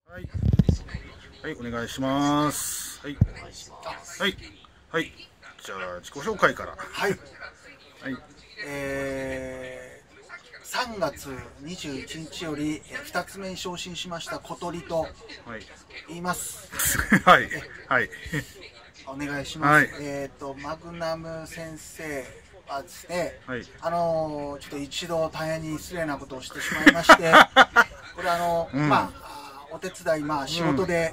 はい、はい、お願いします。はい、はい、はい、じゃあ自己紹介から。 はい。 はい。 3月21日より2つ目に昇進しました小鳥と言います。 はい、はい、 お願いします。 はい、 マグナム先生はですね、 はい、 ちょっと一度大変に失礼なことをしてしまいまして、これまあお手伝い仕事で、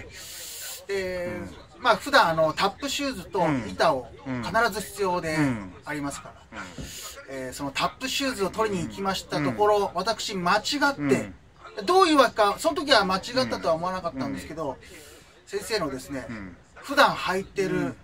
まあ普段タップシューズと板を必ず必要でありますから、そのタップシューズを取りに行きましたところ、私間違って、どういうわけかその時は間違ったとは思わなかったんですけど、先生のですね、普段履いてる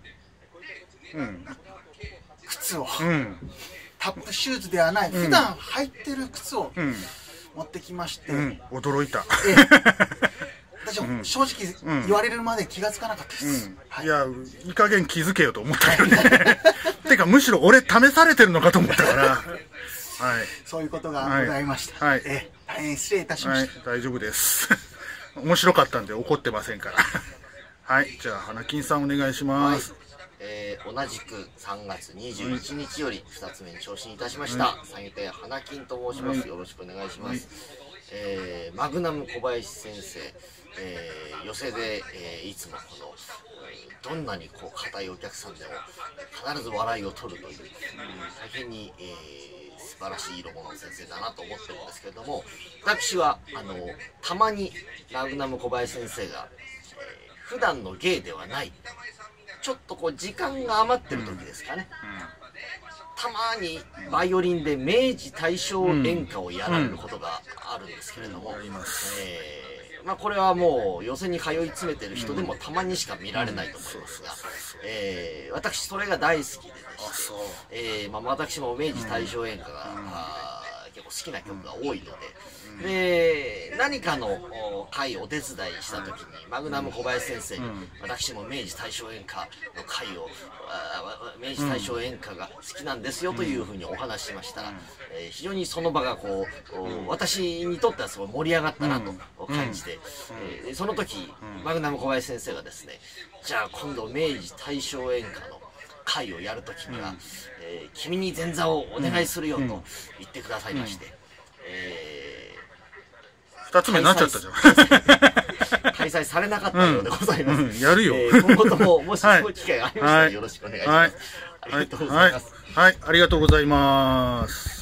靴を、タップシューズではない普段履いてる靴を持ってきまして、 驚いた。 私も正直言われるまで気がつかなかったです。 いや、いい加減気づけよと思ったよね。てかむしろ俺試されてるのかと思ったから。はい。 そういうことがございました。 はい。 大変失礼いたしました。 大丈夫です。面白かったんで怒ってませんから。はい。じゃあ花金さんお願いします。 同じく3月21日より2つ目に昇進いたしました三遊亭花金と申します。よろしくお願いします。マグナム小林先生、寄席で、いつもこのどんなにこう固いお客さんでも必ず笑いを取るという、大変に、素晴らしい色物の先生だなと思ってるんですけれども、私はたまにマグナム小林先生が、普段の芸ではないちょっとこう時間が余ってる時ですかね、たまにバイオリンで明治大正演歌をやられることがあるんですけれども、まあこれはもう寄席に通い詰めてる人でもたまにしか見られないと思いますが、私それが大好きでして、まあ私も明治大正演歌が結構好きな曲が多いので、何かの会お手伝いした時にマグナム小林先生に、私も明治大正演歌の会を明治大正演歌が好きなんですよというふうにお話ししましたら、非常にその場がこう私にとってはすごい盛り上がったなと感じて、その時マグナム小林先生がですね、じゃあ今度明治大正演歌の会をやるときには、君に前座をお願いするよと言ってくださいまして、 2つ目になっちゃったじゃん。 開催されなかったようでございます。 やるよ。 今後とももしそういう機会がありましたらよろしくお願いします。ありがとうございます。 はい、ありがとうございます。